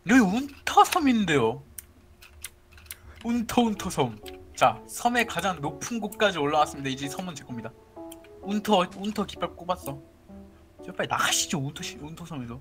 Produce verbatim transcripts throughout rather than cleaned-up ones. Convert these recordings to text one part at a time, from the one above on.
여기 운터섬인데요. 운터 운터섬. 자, 섬의 가장 높은 곳까지 올라왔습니다. 이제 섬은 제 겁니다. 운터 운터 깃발 꼽았어. 저 빨리 나가시죠. 운터 시, 운터섬에서.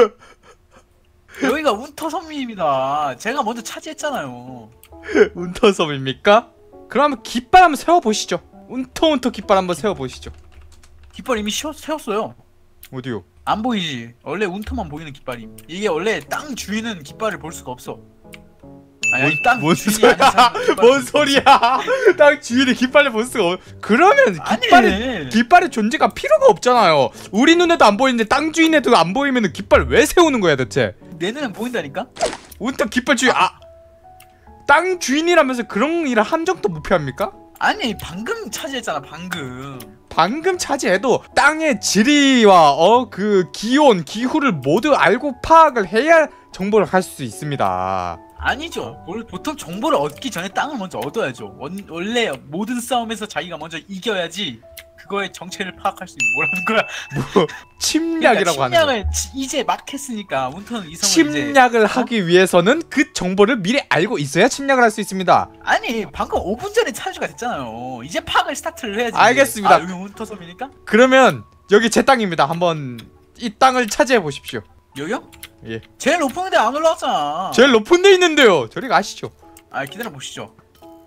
여기가 운터섬입니다. 제가 먼저 차지했잖아요. 운터섬입니까? 그럼 깃발 한번 세워보시죠. 운터 운터 깃발 한번 세워보시죠. 깃발 이미 씌워, 세웠어요. 어디요? 안 보이지? 원래 운터만 보이는 깃발이. 이게 원래 땅 주인은 깃발을 볼 수가 없어. 아니, 아니 땅 뭔 주인이 소리야? 아닌 사람은 깃발을 뭔 볼 수가 소리야? 없어. 땅 주인이 깃발을 볼 수가 없... 그러면 깃발이 아니. 깃발의 존재가 필요가 없잖아요. 우리 눈에도 안 보이는데 땅 주인에도 안 보이면 깃발 왜 세우는 거야 대체? 내 눈엔 보인다니까? 운터 깃발 주인 아! 땅 주인이라면서 그런 일을 한 적도 무표합니까? 아니 방금 차지했잖아 방금. 방금 차지해도 땅의 지리와 어 그 기온, 기후를 모두 알고 파악을 해야 정보를 할 수 있습니다. 아니죠. 뭘 보통 정보를 얻기 전에 땅을 먼저 얻어야죠. 원, 원래 모든 싸움에서 자기가 먼저 이겨야지 그거의 정체를 파악할 수 있는 뭐라는 거야. 뭐 침략이라고 그러니까 하는 거. 침략을 지- 이제 막 했으니까 운터는 이 성을 이제 침략을 하기 위해서는 그 정보를 미리 알고 있어야 침략을 할 수 있습니다. 아니 방금 오 분 전에 차지가 됐잖아요. 이제 파악을 스타트를 해야지. 알겠습니다. 아, 여기 운터섬이니까? 그러면 여기 제 땅입니다. 한번 이 땅을 차지해 보십시오. 여기요? 예. 제일 높은 데 안 올라왔잖아. 제일 높은 데 있는데요. 저리 가시죠. 아 기다려 보시죠.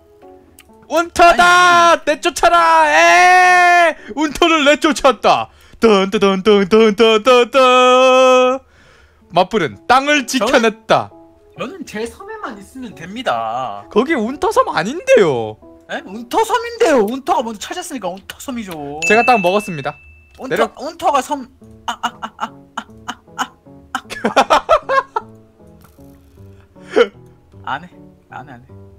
운터다! 내쫓아라! 에! 운터를 내쫓았다. 던던던던던던던. 맞불은 땅을 지켜냈다. 저는 제 섬에만 있으면 됩니다. 거기 운터섬 아닌데요. 에? 운터섬인데요. 운터가 먼저 찾았으니까 운터섬이죠. 제가 땅 먹었습니다. 운터, 내려- 운터가 섬. 안 해. 안 해, 안 해.